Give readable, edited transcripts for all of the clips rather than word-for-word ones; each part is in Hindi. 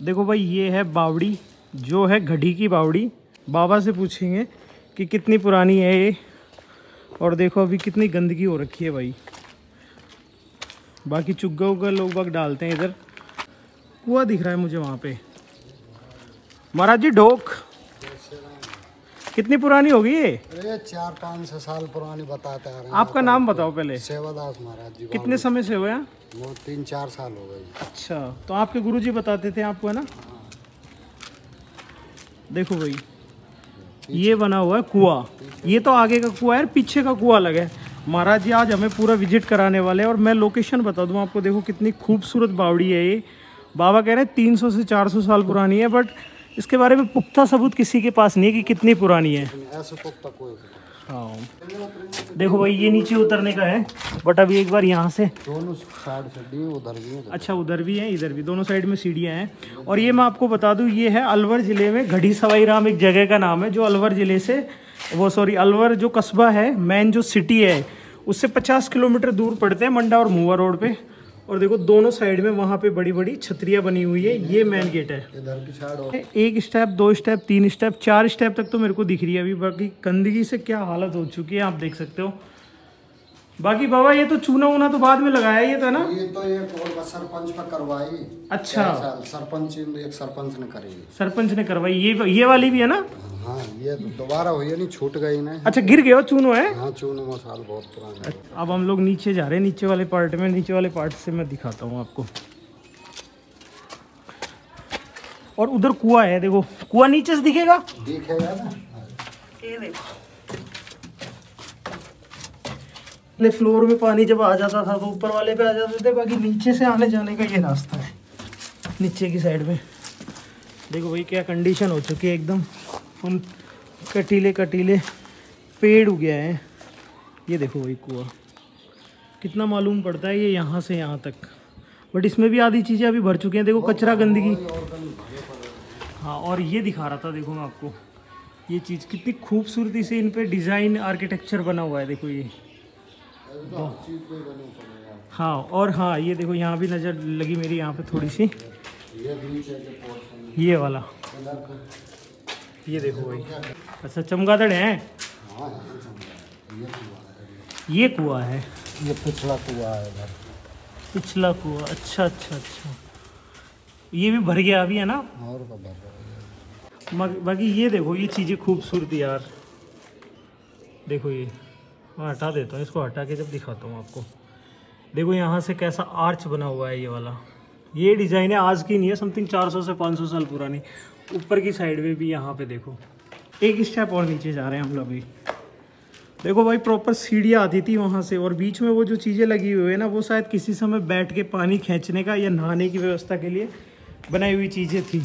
देखो भाई ये है बावड़ी, जो है घड़ी की बावड़ी। बाबा से पूछेंगे कि कितनी पुरानी है ये। और देखो अभी कितनी गंदगी हो रखी है भाई। बाकी चुग्गा उग्गा लोग बाग डालते हैं इधर। कुआं दिख रहा है मुझे वहाँ पे। महाराज जी ढोक कितनी पुरानी होगी ये? अरे 400-500 साल पुरानी बताते हैं। आपका नाम बताओ पहले। सेवादास महाराज जी। कितने समय से हुए हैं? वो 3-4 साल हो गए। अच्छा, तो आपके गुरुजी बताते थे आपको, है ना? देखो भाई ये बना हुआ है कुआं। ये तो आगे का कुआं है, पीछे का कुआं अलग है। महाराज जी आज हमें पूरा विजिट कराने वाले हैं। और मैं लोकेशन बता दूं आपको। देखो कितनी खूबसूरत बावड़ी है ये। बाबा कह रहे हैं 300 से 400 साल पुरानी है, बट इसके बारे में पुख्ता सबूत किसी के पास नहीं है कि कितनी पुरानी है। ऐसे पुख्ता कोई। हाँ देखो भाई ये नीचे उतरने का है, बट अभी एक बार यहाँ से दोनों साइड से उधर भी है। अच्छा उधर भी है, इधर भी, दोनों साइड में सीढ़ियाँ हैं। और ये मैं आपको बता दूं, ये है अलवर ज़िले में घड़ी सवाई राम एक जगह का नाम है, जो अलवर ज़िले से अलवर जो कस्बा है, मेन जो सिटी है, उससे 50 किलोमीटर दूर पड़ते हैं, मंडा और मुआ रोड पे। और देखो दोनों साइड में वहाँ पे बड़ी बड़ी छतरियाँ बनी हुई है। ये मेन गेट है। इधर की side 1 step 2 step 3 step 4 step तक तो मेरे को दिख रही है अभी। बाकी गंदगी से क्या हालत हो चुकी है आप देख सकते हो। बाकी बाबा ये तो चूना वूना तो बाद में लगाया ये था ना? ये तो एक और सरपंच पर करवाई। अच्छा सरपंच एक सरपंच ने करी। सरपंच ने करवाई। ये वाली भी है ना? हाँ ये दोबारा हुई है, नहीं छूट गई ना। अच्छा गिर गया चूनो है? हाँ चूनो मसाल बहुत पुराना है। अब हम लोग नीचे जा रहे हैं, नीचे वाले पार्ट में। नीचे वाले पार्ट से मैं दिखाता हूँ आपको। और उधर कुआं है, देखो कुआं नीचे से दिखेगा ना। ये देखो फ्लोर में पानी जब आ जाता था तो ऊपर वाले पे आ जाते थे। बाकी नीचे से आने जाने का ये रास्ता है नीचे की साइड में। देखो भाई क्या कंडीशन हो चुकी है, एकदम फुल कटीले कटीले पेड़ उग गया है। ये देखो भाई कुआं कितना मालूम पड़ता है ये यहाँ से यहाँ तक। बट इसमें भी आधी चीज़ें अभी भर चुकी हैं। देखो कचरा गंदगी। हाँ और ये दिखा रहा था, देखो मैं आपको ये चीज़ कितनी खूबसूरती से इन पे डिज़ाइन आर्किटेक्चर बना हुआ है। देखो ये हाँ। और हाँ ये देखो यहाँ भी नज़र लगी मेरी यहाँ पे थोड़ी सी, ये वाला। ये देखो भाई अच्छा चमगादड़ है। ये कुआं है, ये पिछला कुआं है इधर। पिछला कुआं। अच्छा अच्छा अच्छा ये भी भर गया अभी है ना? और बाकी ये देखो ये चीज़ें खूबसूरती यार। देखो ये मैं हटा देता हूँ, इसको हटा के जब दिखाता हूँ आपको। देखो यहाँ से कैसा आर्च बना हुआ है ये वाला। ये डिज़ाइन है आज की नहीं है, समथिंग 400 से 500 साल पुरानी। ऊपर की साइड में भी यहाँ पे देखो। एक स्टेप और नीचे जा रहे हैं हम लोग अभी। देखो भाई प्रॉपर सीढ़ियाँ आती थी वहाँ से। और बीच में वो जो चीज़ें लगी हुई है ना, वो शायद किसी समय बैठ के पानी खींचने का या नहाने की व्यवस्था के लिए बनाई हुई चीज़ें थी।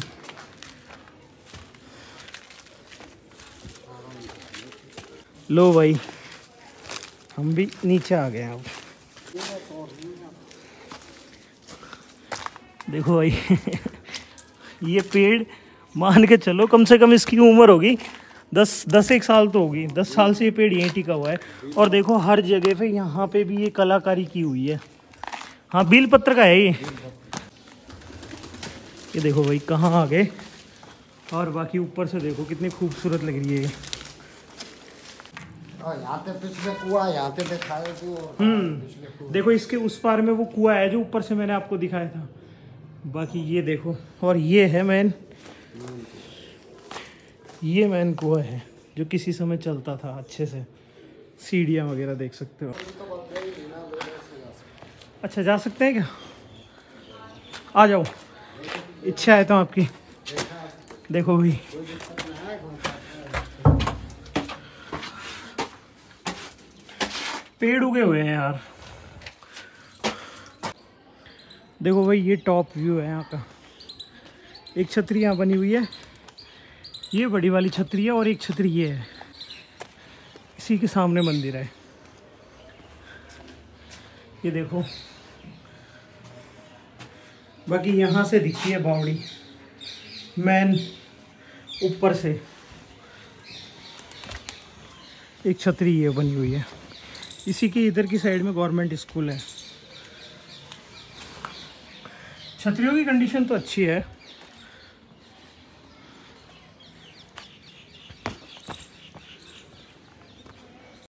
लो भाई हम भी नीचे आ गए हैं अब। देखो भाई ये पेड़ मान के चलो कम से कम इसकी उम्र होगी 10-1 साल तो होगी। 10 साल से ये पेड़ यहीं टिका हुआ है। और देखो हर जगह पे यहाँ पे भी ये कलाकारी की हुई है। हाँ बील पत्र का है ये देखो भाई कहाँ आ गए। और बाकी ऊपर से देखो कितनी खूबसूरत लग रही है। यहाँ पे पिछले कुआं यहाँ पे दिखाया देखो इसके उस पार में वो कुआं है जो ऊपर से मैंने आपको दिखाया था। बाकी ये देखो, और ये है मेन कुआं है जो किसी समय चलता था अच्छे से। सीढ़ियाँ वगैरह देख सकते हो। अच्छा जा सकते हैं क्या? आ जाओ, इच्छा है तो आपकी। देखो भाई पेड़ उगे हुए हैं यार। देखो भाई ये टॉप व्यू है यहाँ का। एक छतरी यहाँ बनी हुई है, ये बड़ी वाली छतरी है, और एक छतरी ये है। इसी के सामने मंदिर है। ये देखो बाकी यहाँ से दिखती है बावड़ी मैन। ऊपर से एक छतरी ये बनी हुई है। इसी के इधर की साइड में गवर्नमेंट स्कूल है। छतरियों की कंडीशन तो अच्छी है।